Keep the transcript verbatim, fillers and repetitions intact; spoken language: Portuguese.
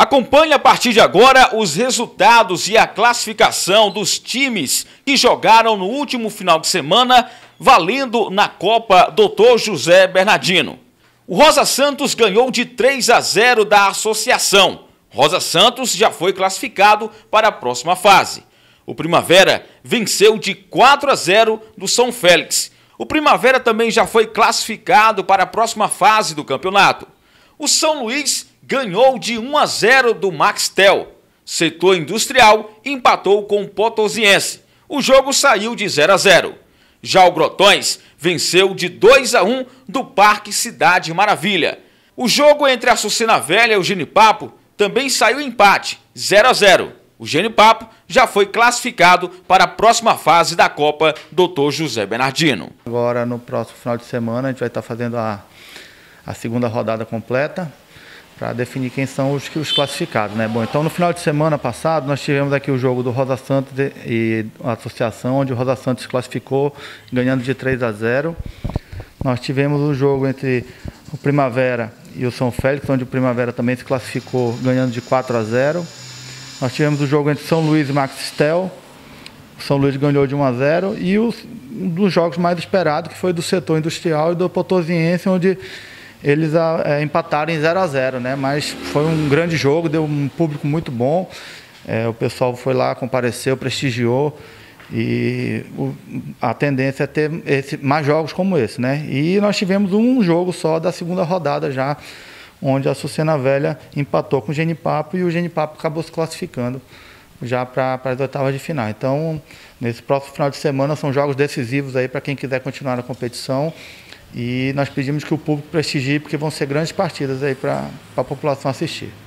Acompanhe a partir de agora os resultados e a classificação dos times que jogaram no último final de semana, valendo na Copa doutor José Bernardino. O Rosa Santos ganhou de três a zero da Associação. Rosa Santos já foi classificado para a próxima fase. O Primavera venceu de quatro a zero do São Félix. O Primavera também já foi classificado para a próxima fase do campeonato. O São Luís ganhou de um a zero do Maxtel. Setor Industrial empatou com o Potosiense. O jogo saiu de zero a zero. Já o Grotões venceu de dois a um do Parque Cidade Maravilha. O jogo entre a Açucena Velha e o Genipapo também saiu empate, zero a zero. O Genipapo já foi classificado para a próxima fase da Copa doutor José Bernardino. Agora, no próximo final de semana, a gente vai estar fazendo a, a segunda rodada completa para definir quem são os, os classificados, né? Bom, então no final de semana passado nós tivemos aqui o jogo do Rosa Santos e a Associação, onde o Rosa Santos se classificou ganhando de três a zero. Nós tivemos o jogo entre o Primavera e o São Félix, onde o Primavera também se classificou ganhando de quatro a zero. Nós tivemos o jogo entre São Luís e Maxtel. O São Luís ganhou de um a zero. E os, um dos jogos mais esperados, que foi do Setor Industrial e do Potosiense, onde eles é, empataram em zero a zero, né? Mas foi um grande jogo, deu um público muito bom. É, o pessoal foi lá, compareceu, prestigiou. E o, a tendência é ter esse, mais jogos como esse, né? E nós tivemos um jogo só da segunda rodada já, onde a Açucena Velha empatou com o Genipapo e o Genipapo acabou se classificando já para as oitavas de final. Então, nesse próximo final de semana são jogos decisivos aí para quem quiser continuar na competição. E nós pedimos que o público prestigie, porque vão ser grandes partidas aí para a população assistir.